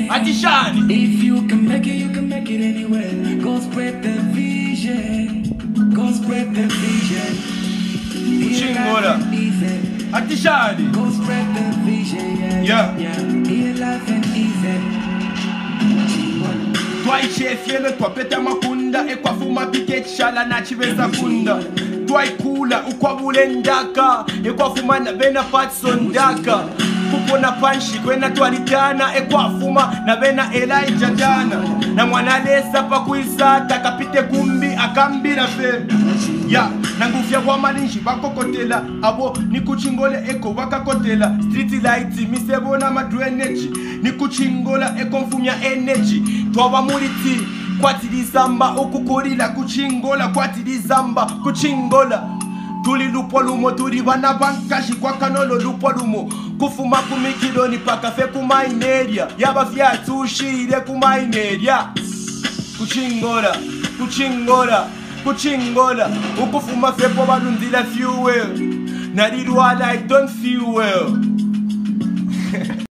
Atishani. If you can make it anywhere. Go spread the vision. Go spread the vision. Kuchingora. Atishani. Go spread the vision. Yeah. Here life and easy. Twaichefyele twapeta makunda ekwafuma pikechala nachiveza kunda twaikula ukwabule ndaka ekwafuma na bena Patson ndaka kupona panshi kwena twalitana ekwafuma na bena Elijah dana na mwana lesa pakuisata kapite kumbi akambira fe ya nangufya kwa malinji bakokotela abo nikuchingole eko bakakotela street lights misebona madu energy nikuchingola eko mfumya energy twaba muliti kwatirizamba ukukorila kuchingola kwatirizamba kuchingola tuli lupo lumo tuli bana bankashi kwa kanolo lupo lumo kufuma kumikiloni paka fe kumaineria yaba fyatu ushire kumaineria kuchingola kuchingola kuchingola ukufuma fepo balundila fuel nalilwala I don't feel well